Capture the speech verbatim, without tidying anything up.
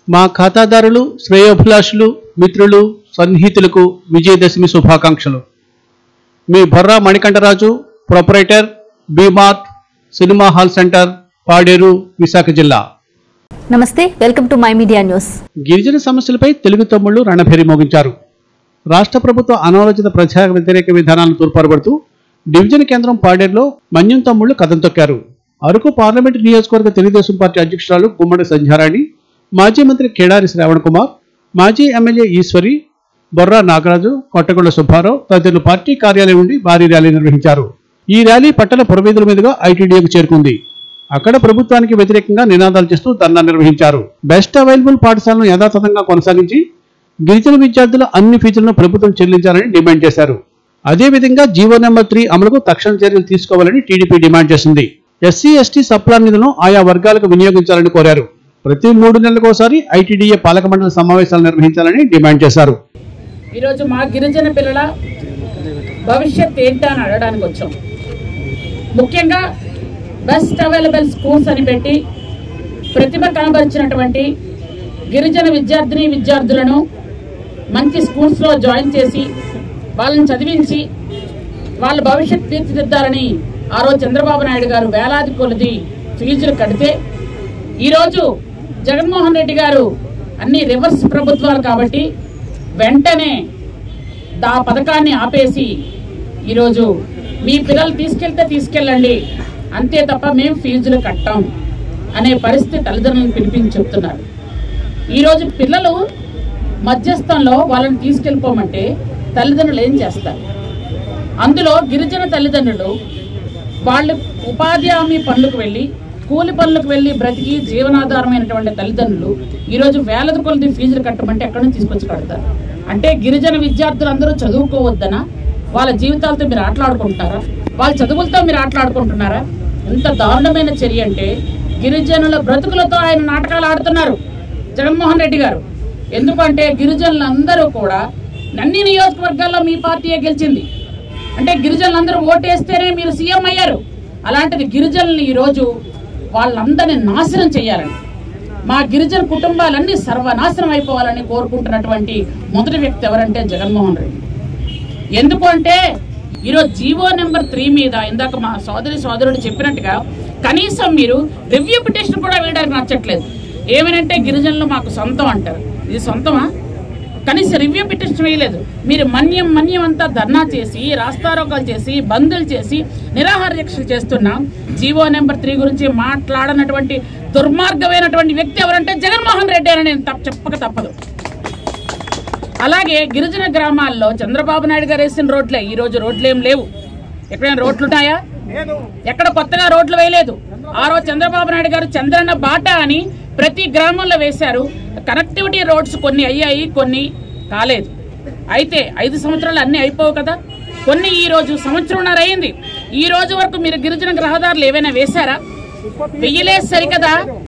మా ఖాతాదారులు, శ్రేయోభిలాషులు, మిత్రులు, సన్నిహితులకు విజయదశమి శుభాకాంక్షలు. మీ Borra Manikantaraju, proprietor, B mart cinema hall centre, Paderu, Visakha జిల్లా. నమస్తే, welcome to my media news. గిరిజన సమస్యలపై తెలుగు తమ్ముళ్లు రణభేరి మోగించారు. రాష్ట్ర ప్రభుత్వ అనాలోచిత ప్రజా వ్యతిరేక విధానాలను తూర్పారబడుతూ డివిజన్ కేంద్రం పాడేరులో మన్యం తమ్ముళ్లు కథం తొక్కారు. అరకు పార్లమెంటు నియోజకవర్గ తెలుగుదేశం పార్టీ అధ్యక్షురాలు గుమ్మడి సంధ్యారాణి, మాజీ మంత్రి కేడారి శ్రావణ్ కుమార్, మాజీ ఎమ్మెల్యే ఈశ్వరి, బొర్రా నాగరాజు, కొట్టగొండ సుబ్బారావు తదితరులు పార్టీ కార్యాలయం నుండి భారీ ర్యాలీ నిర్వహించారు. ఈ ర్యాలీ పట్టణ పురవీధుల మీదుగా ఐటీడీఏకు చేరుకుంది. అక్కడ ప్రభుత్వానికి వ్యతిరేకంగా నినాదాలు చేస్తూ ధర్నా నిర్వహించారు. బెస్ట్ అవైలబుల్ పాఠశాలను యథాతథంగా కొనసాగించి గిరిజన విద్యార్థుల అన్ని ఫీజులను ప్రభుత్వం చెల్లించాలని డిమాండ్ చేశారు. అదేవిధంగా జీవో నెంబర్ త్రీ అమలుకు తక్షణ చర్యలు తీసుకోవాలని టీడీపీ డిమాండ్ చేసింది. ఎస్సీ ఎస్టీ సప్లాన్ నిధులను ఆయా వర్గాలకు వినియోగించాలని కోరారు. ప్రతి మూడు నెలలకోసారి ఐటీడీఏ పాలక మండలి సమావేశాలు నిర్వహించాలని డిమాండ్ చేశారు. ఈరోజు మా గిరిజన పిల్లల భవిష్యత్ ఏంటి అని అడగడానికి వచ్చాం. ముఖ్యంగా బెస్ట్ అవైలబుల్ స్కూల్స్ అని పెట్టి ప్రతిభ కనబరిచినటువంటి గిరిజన విద్యార్థిని విద్యార్థులను మంచి స్కూల్స్లో జాయిన్ చేసి వాళ్ళని చదివించి వాళ్ళ భవిష్యత్ తీర్చిదిద్దాలని ఆ రోజు చంద్రబాబు నాయుడు గారు వేలాది కొలది ఫీజులు కడితే ఈరోజు జగన్మోహన్ రెడ్డి గారు అన్ని రివర్స్ ప్రభుత్వాలు కాబట్టి వెంటనే ఆ పథకాన్ని ఆపేసి ఈరోజు మీ పిల్లలు తీసుకెళ్తే తీసుకెళ్ళండి, అంతే తప్ప మేము ఫీజులు కట్టాం అనే పరిస్థితి తల్లిదండ్రులను పిలిపించి చెప్తున్నారు. ఈరోజు పిల్లలు మధ్యస్థంలో వాళ్ళని తీసుకెళ్ళిపోమంటే తల్లిదండ్రులు ఏం చేస్తారు? అందులో గిరిజన తల్లిదండ్రులు వాళ్ళు ఉపాధి హామీ పనులకు వెళ్ళి కూలి పనులకు వెళ్ళి బ్రతికి జీవనాధారమైనటువంటి తల్లిదండ్రులు ఈరోజు వేలది కొలది ఫీజులు కట్టమంటే ఎక్కడి నుంచి తీసుకొచ్చి కడతారు? అంటే గిరిజన విద్యార్థులందరూ చదువుకోవద్దనా? వాళ్ళ జీవితాలతో మీరు ఆటలాడుకుంటున్నారా? వాళ్ళ చదువులతో మీరు ఆటలాడుకుంటున్నారా? ఎంత దారుణమైన చర్య అంటే గిరిజనుల బ్రతుకులతో ఆయన నాటకాలు ఆడుతున్నారు జగన్మోహన్ రెడ్డి గారు. ఎందుకంటే గిరిజనులందరూ కూడా అన్ని నియోజకవర్గాల్లో మీ పార్టీయే గెలిచింది. అంటే గిరిజనులందరూ ఓటేస్తేనే మీరు సీఎం అయ్యారు. అలాంటిది గిరిజనుల్ని ఈరోజు వాళ్ళందరినీ నాశనం చేయాలని, మా గిరిజన కుటుంబాలన్నీ సర్వనాశనం అయిపోవాలని కోరుకుంటున్నటువంటి మొదటి వ్యక్తి ఎవరంటే జగన్మోహన్ రెడ్డి. ఎందుకు అంటే ఈరోజు జీవో నెంబర్ త్రీ మీద ఇందాక మా సోదరి సోదరుడు చెప్పినట్టుగా కనీసం మీరు రివ్యూ పిటిషన్ కూడా వేయడానికి నచ్చట్లేదు. ఏమనంటే గిరిజనులు మాకు సొంతం అంటారు. ఇది సొంతమా? కనీసం రివ్యూ పిటిషన్ వేయలేదు. మీరు మన్యం మన్యం అంతా ధర్నా చేసి, రాస్తారోకాలు చేసి, బందులు చేసి, నిరాహార దీక్షలు చేస్తున్నా జీవో నెంబర్ త్రీ గురించి మాట్లాడనటువంటి దుర్మార్గమైనటువంటి వ్యక్తి ఎవరంటే జగన్మోహన్ రెడ్డి అని నేను తప్ప చెప్పక తప్పదు. అలాగే గిరిజన గ్రామాల్లో చంద్రబాబు నాయుడు గారు వేసిన రోడ్లే ఈరోజు రోడ్లు ఏం లేవు. ఎక్కడైనా రోడ్లు ఉన్నాయా? ఎక్కడ కొత్తగా రోడ్లు వేయలేదు. ఆ రోజు చంద్రబాబు నాయుడు గారు చంద్రన్న బాట అని ప్రతి గ్రామంలో వేశారు. కనెక్టివిటీ రోడ్స్ కొన్ని అయ్యాయి, కొన్ని కాలేదు. అయితే ఐదు సంవత్సరాలు అన్నీ అయిపోవు కదా, కొన్ని ఈ రోజు సంవత్సరంన్నర అయింది. ఈ రోజు వరకు మీరు గిరిజన రహదారులు ఏవైనా వేశారా? వెయ్యలేదు సరికదా.